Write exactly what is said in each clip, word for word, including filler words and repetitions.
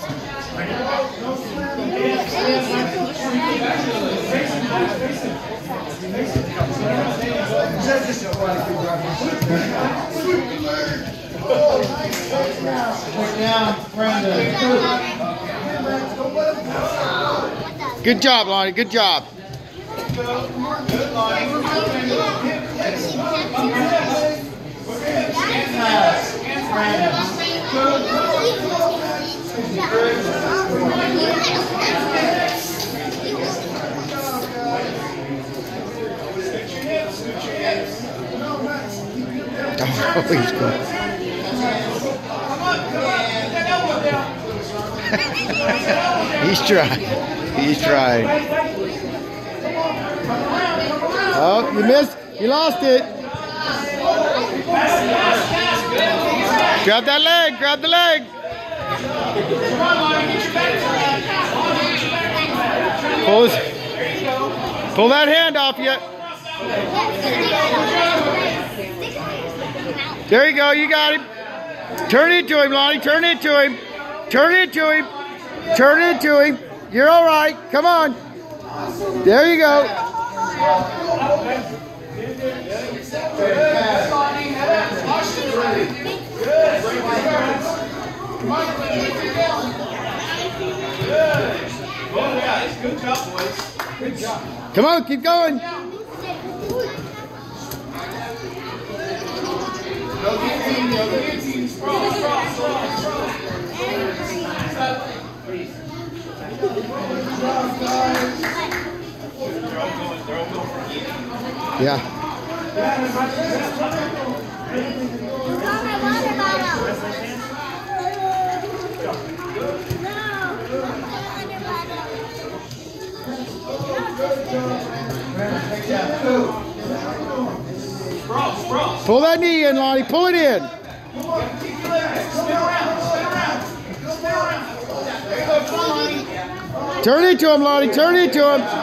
Good job, Lonnie. Good job. Oh, he's good. He's trying. He's trying. Oh, you missed. You lost it. Grab that leg. Grab the leg. Pull, his, pull that hand off you. There you go. You got him. Turn it to him, Lonnie. Turn it to him. Turn it to him. Turn it to him. You're all right. Come on. There you go. Good job, boys. Good job. Come on, keep going. Go get team, go get team. Sprawl, sprawl, sprawl, sprawl. Yeah. Pull that knee in, Lonnie. Pull it in. Turn it to him, Lonnie. Turn it to him.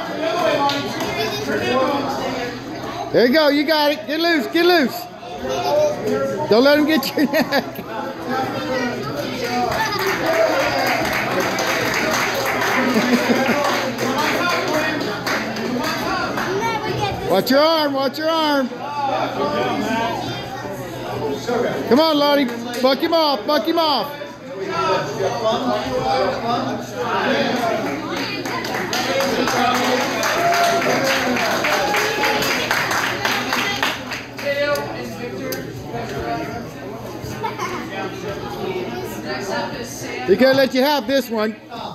There you go. You got it. Get loose. Get loose. Don't let him get your neck. Watch your arm. Watch your arm. Come on, Lonnie. Buck him off. Buck him off. They're gonna let you have this one.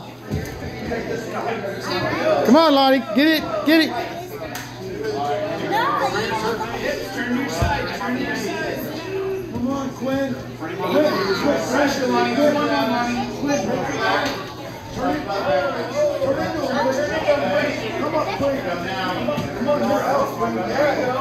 Come on, Lonnie. Get it. Get it. Turn your side. Turn your side. Come on, Quinn. Quinn, pressure, Lonnie. Come on, Lonnie. Quinn, turn it. Turn it. Turn it. Come on, Quinn. Come on, you're out. There you go.